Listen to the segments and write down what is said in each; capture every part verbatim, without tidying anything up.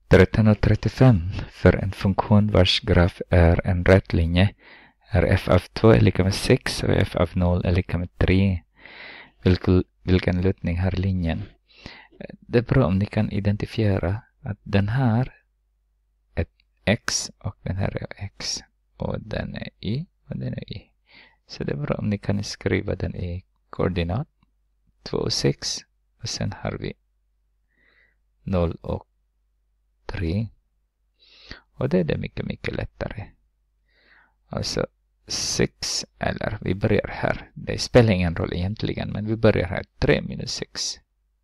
tretton och trettiofem. För en funktion vars graf är en rätt linje är f av två är lika med sex och f av noll är lika med tre. Vilken, vilken lutning har linjen? Det är bra om ni kan identifiera att den här är x och den här är x. Och den är y och den är y. Så det är bra om ni kan skriva den i koordinat. två och sex. Och sen har vi noll och tre. Och det är det mycket, mycket lättare. Alltså sex, eller vi börjar här. Det spelar ingen roll egentligen, men vi börjar här. tre minus sex.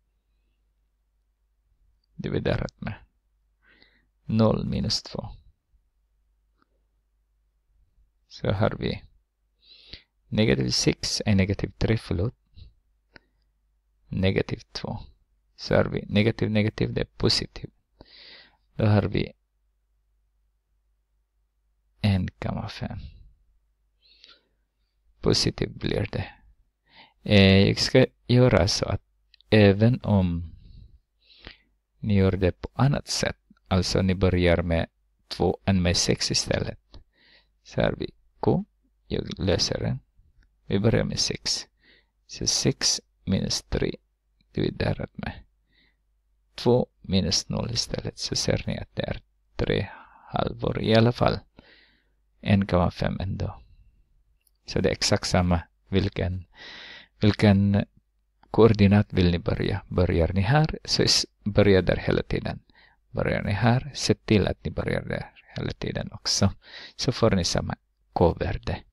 Dividerat med noll minus två. Så har vi negativ sex är negativ tre, förlåt. Negativ två. Så har vi negativ, negativ, det är positiv. Då har vi en komma fem. Positiv blir det. Eh, jag ska göra så att även om ni gör det på annat sätt, alltså ni börjar med två än med sex istället. Så har vi K, jag löser den. Vi börjar med sex. Så sex minus tre dividerat med två minus noll istället. Så ser ni att det är tre halvor i alla fall. en komma fem ändå. Så det är exakt samma. Vilken, vilken koordinat vill ni börja? Börjar ni här, så börjar där hela tiden. Börjar ni här, se till att ni börjar där hela tiden också. Så får ni samma k-värde.